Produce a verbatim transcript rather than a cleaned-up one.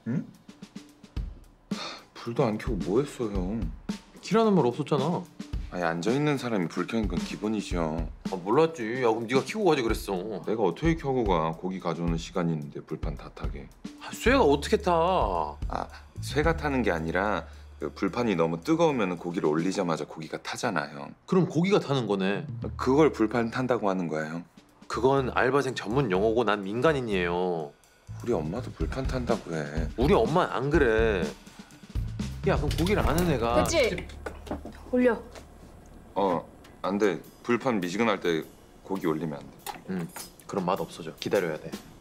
응? 불도 안 켜고 뭐 했어, 형? 키라는 말 없었잖아. 아니, 앉아있는 사람이 불 켜는 건 기본이죠. 아, 몰랐지. 야, 그럼 네가 키고 가지 그랬어. 내가 어떻게 켜고 가? 고기 가져오는 시간이 있는데 불판 다 타게. 아, 쇠가 어떻게 타? 아, 쇠가 타는 게 아니라 그 불판이 너무 뜨거우면 고기를 올리자마자 고기가 타잖아, 형. 그럼 고기가 타는 거네. 그걸 불판 탄다고 하는 거야, 형. 그건 알바생 전문 용어고 난 민간인이에요. 우리 엄마도 불판 탄다고 해. 우리 엄마는 안 그래. 야, 그럼 고기를 아는 애가... 됐지? 올려. 어, 안 돼. 불판 미지근할 때 고기 올리면 안 돼. 응, 그럼 맛 없어져. 기다려야 돼.